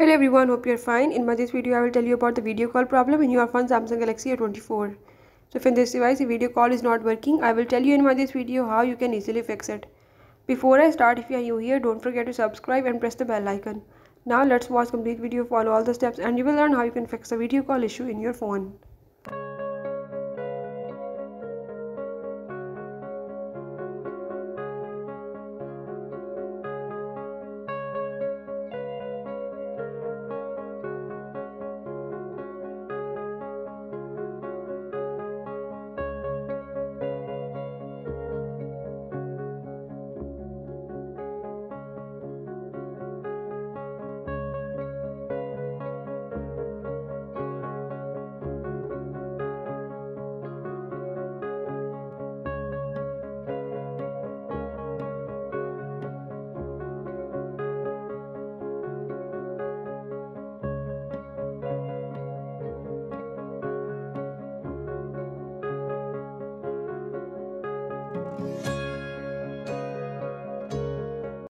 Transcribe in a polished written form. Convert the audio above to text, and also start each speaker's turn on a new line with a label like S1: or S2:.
S1: Hello everyone, hope you're fine. In this video, I will tell you about the video call problem in your phone Samsung Galaxy A24. So if in this device the video call is not working, I will tell you in this video how you can easily fix it. Before I start, if you are new here, don't forget to subscribe and press the bell icon. Now let's watch complete video, follow all the steps and you will learn how you can fix the video call issue in your phone.